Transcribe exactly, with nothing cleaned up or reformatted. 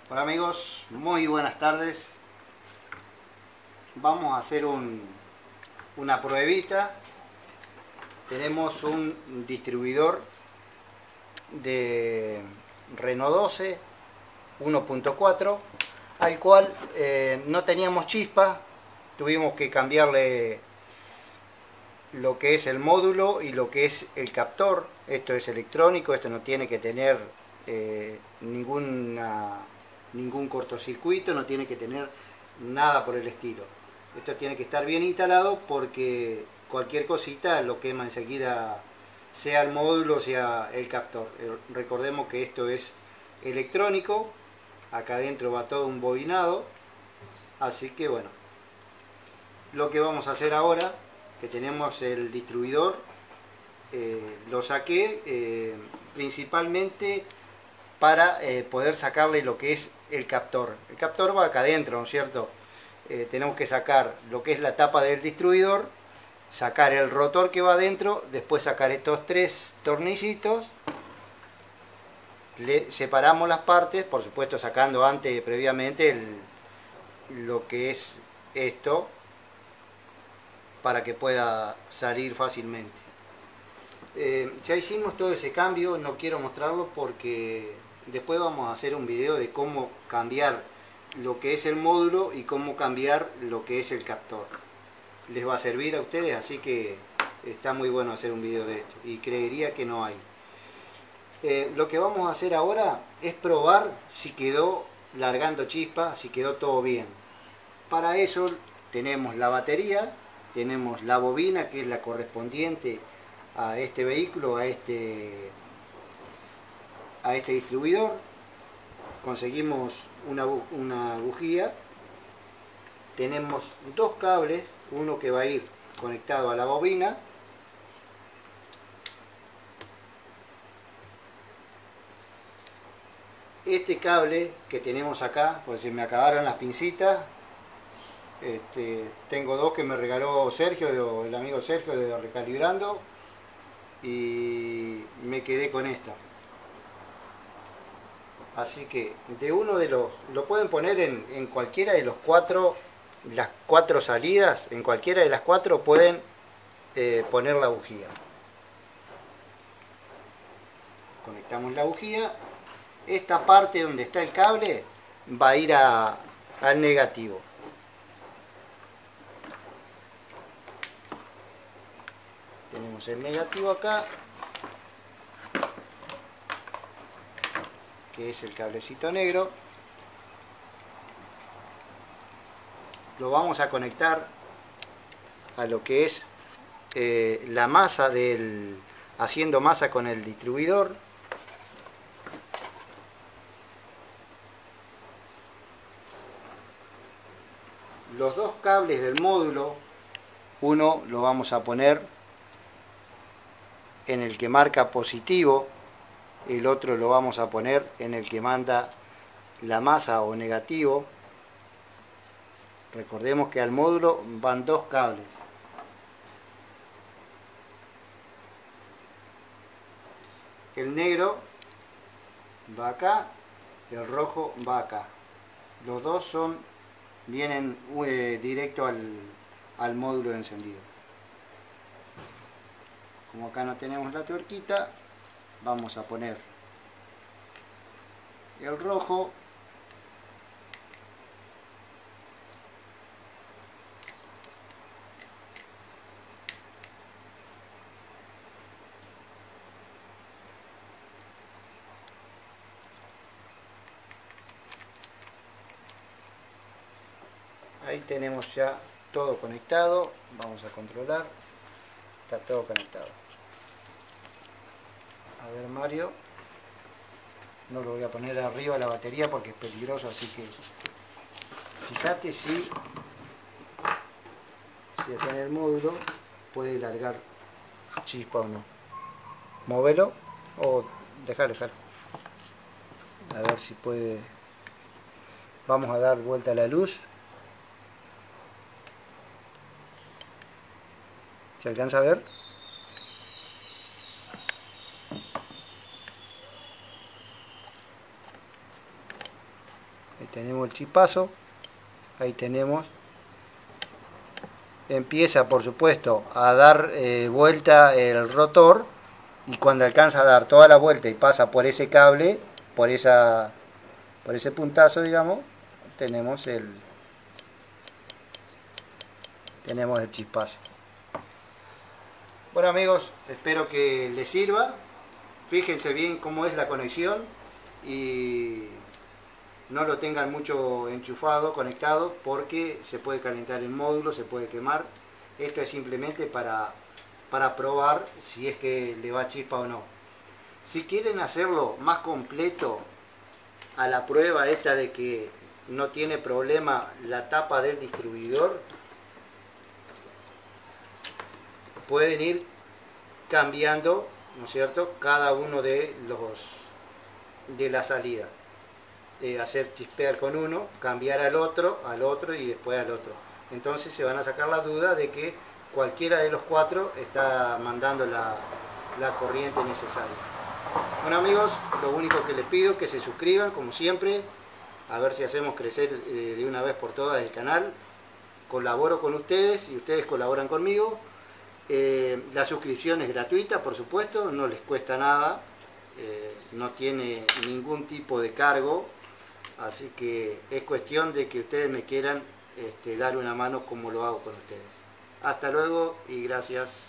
Hola amigos, muy buenas tardes. Vamos a hacer un, una pruebita. Tenemos un distribuidor de Renault doce uno punto cuatro al cual eh, no teníamos chispa. Tuvimos que cambiarle lo que es el módulo y lo que es el captor. Esto es electrónico, esto no tiene que tener eh, ninguna, ningún cortocircuito, no tiene que tener nada por el estilo. Esto tiene que estar bien instalado porque cualquier cosita lo quema enseguida, sea el módulo sea el captor. Recordemos que esto es electrónico, acá adentro va todo un bobinado, así que bueno, lo que vamos a hacer ahora, que tenemos el distribuidor, eh, lo saqué eh, principalmente para eh, poder sacarle lo que es el captor. El captor va acá adentro, ¿no es cierto? Eh, tenemos que sacar lo que es la tapa del distribuidor, sacar el rotor que va adentro, después sacar estos tres tornillitos, le separamos las partes, por supuesto sacando antes, previamente, el, lo que es esto, para que pueda salir fácilmente. Eh, ya hicimos todo ese cambio, no quiero mostrarlo porque después vamos a hacer un video de cómo cambiar lo que es el módulo y cómo cambiar lo que es el captor. Les va a servir a ustedes, así que está muy bueno hacer un video de esto y creería que no hay. Eh, lo que vamos a hacer ahora es probar si quedó largando chispa, si quedó todo bien. Para eso tenemos la batería, tenemos la bobina que es la correspondiente a este vehículo, a este, a este distribuidor. Conseguimos una, una bujía, tenemos dos cables, uno que va a ir conectado a la bobina, este cable que tenemos acá, pues se me acabaron las pincitas. Este, tengo dos que me regaló Sergio, el amigo Sergio de Recalibrando, y me quedé con esta. Así que de uno de los, lo pueden poner en, en cualquiera de los cuatro, las cuatro salidas, en cualquiera de las cuatro pueden eh, poner la bujía. Conectamos la bujía. Esta parte donde está el cable va a ir a, al negativo. Tenemos el negativo acá, que es el cablecito negro. Lo vamos a conectar a lo que es eh, la masa del, haciendo masa con el distribuidor. Los dos cables del módulo, uno lo vamos a poner en el que marca positivo, el otro lo vamos a poner en el que manda la masa o negativo. Recordemos que al módulo van dos cables. El negro va acá, el rojo va acá. Los dos son, vienen eh, directo al, al módulo de encendido. Como acá no tenemos la tuerquita, vamos a poner el rojo ahí. Tenemos ya todo conectado. Vamos a controlar, está todo conectado. A ver, Mario, no lo voy a poner arriba la batería porque es peligroso, así que fíjate si, si acá en el módulo puede largar chispa o no. Móvelo o dejarlo, dejarlo. A ver si puede. Vamos a dar vuelta a la luz. ¿Se alcanza a ver? Ahí tenemos el chispazo, ahí tenemos. Empieza por supuesto a dar eh, vuelta el rotor, y cuando alcanza a dar toda la vuelta y pasa por ese cable, por esa por ese puntazo, digamos, tenemos el tenemos el chispazo. Bueno amigos, espero que les sirva. Fíjense bien cómo es la conexión y no lo tengan mucho enchufado, conectado, porque se puede calentar el módulo, se puede quemar. Esto es simplemente para, para probar si es que le va chispa o no. Si quieren hacerlo más completo a la prueba esta de que no tiene problema la tapa del distribuidor, pueden ir cambiando, ¿no es cierto?, cada uno de los de la salida. Eh, hacer chispear con uno, cambiar al otro, al otro y después al otro. Entonces se van a sacar la duda de que cualquiera de los cuatro está mandando la, la corriente necesaria. Bueno amigos, lo único que les pido es que se suscriban, como siempre, a ver si hacemos crecer eh, de una vez por todas el canal. Colaboro con ustedes y ustedes colaboran conmigo. Eh, la suscripción es gratuita, por supuesto, no les cuesta nada, eh, no tiene ningún tipo de cargo. Así que es cuestión de que ustedes me quieran este, dar una mano como lo hago con ustedes. Hasta luego y gracias.